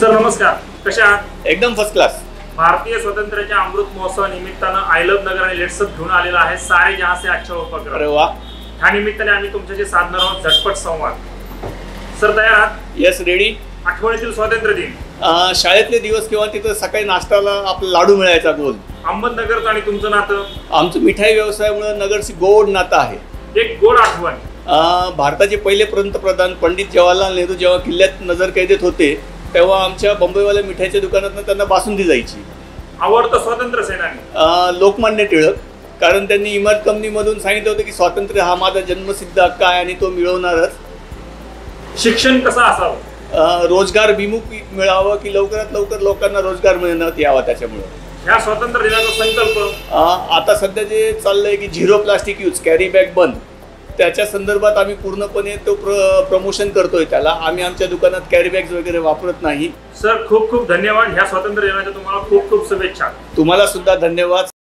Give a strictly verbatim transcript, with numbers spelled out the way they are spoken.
Sir नमस्कार, कशा आहात? एकदम फर्स्ट क्लास। भारतीय स्वातंत्र्याच्या अमृत महोत्सवा निमित्तानं आय लव्ह नगर आणि लेट्स घेऊन आलेला आहे सारे जहां से अच्छा उपक्रम। अरे वा, ह्या निमित्ताने आम्ही तुमच्याशी साधणार आहोत झटपट संवाद। सर तयार आहात? Yes, ready. आठवणीतील स्वातंत्र्य दिन, शाळेतले दिवस किंवा तिथं सकाळी नाश्त्याला आपला लाडू मिळायचा गोल। अहमदनगरचं आणि तुमचं नातं? आमचं मिठाई व्यवसायामुळे नगरची गोड नातं आहे। एक गोड आठवण। भारताचे पहिले पंतप्रधान पंडित जवाहरलाल नेहरू जेव्हा किल्ल्यात नजरकैदेत होते तेव्हा आमच्या बंबईवाल्या मिठाईच्या दुकानातून त्यांना बासुंदी जायची। आवडतं स्वातंत्र्य सेनानी? लोकमान्य टिळक, कारण त्यांनी इमारत कंपनीमधून सांगितलं होतं की स्वातंत्र्य हा माझा जन्मसिद्ध हक्क आहे आणि तो मिळवणारच। शिक्षण कसं असावं? रोजगार विमुख मिळावं की लवकरात लवकर लोकांना रोजगार मिळण्यात यावा त्याच्यामुळे। ह्या स्वातंत्र्य दिनाचा संकल्प? आता सध्या जे चाललंय की zero plastic use, carry bag बंद, त्याच्या संदर्भात आम्ही पूर्णपणे तो प्र प्रमोशन करतोय त्याला। आम्ही आमच्या दुकानात कॅरी बॅग्स वगैरे वापरत नाही। सर खूप खूप धन्यवाद। ह्या स्वातंत्र्य दिनाच्या तुम्हाला खूप खूप शुभेच्छा। तुम्हाला सुद्धा धन्यवाद।